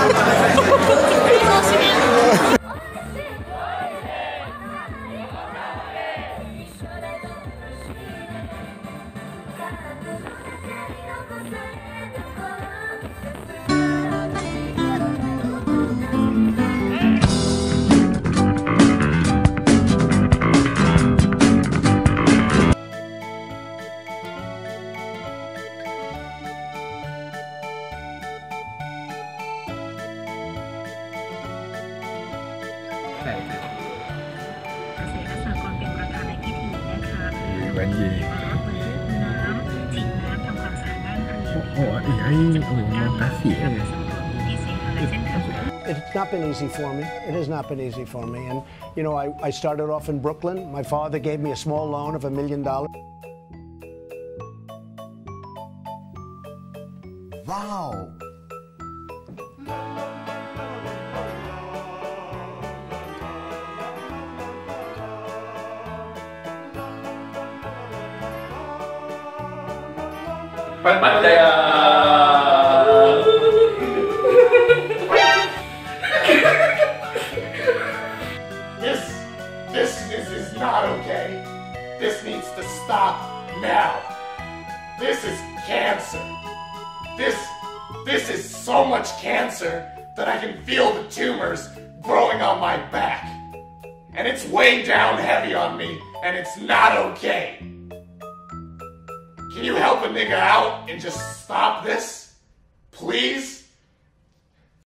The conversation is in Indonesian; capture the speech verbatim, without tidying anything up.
ใช่ครับเกษตรกรเป็นประธานในพิธีนะคะแวนยีรับบรรจุน้ำฉีดน้ำทำความสะอาดบ้านเรือนโอ้โหไอ้โอ้โหมองตาเสียเลย It's not been easy for me. It has not been easy for me. And, you know, I, I started off in Brooklyn. My father gave me a small loan of a million dollars. Wow. This, this, this is not okay. This needs to stop now. This is cancer. This, this is so much cancer that I can feel the tumors growing on my back. And it's way down heavy on me, and it's not okay. Can you help a nigga out and just stop this? Please?